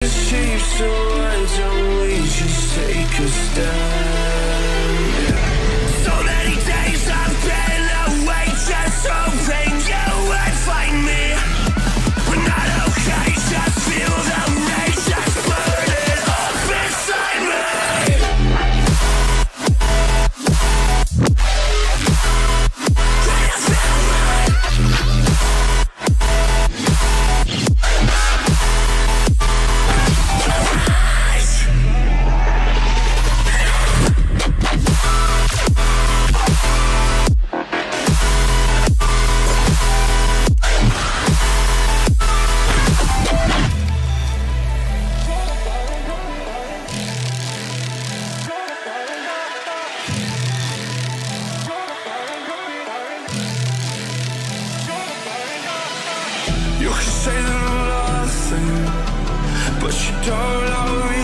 cheap, so why don't we just take a stand? So many days I've been away, just hoping you would find me. We're not okay, just feel the rage that's burning up inside me. You can say that I'm nothing, but you don't love me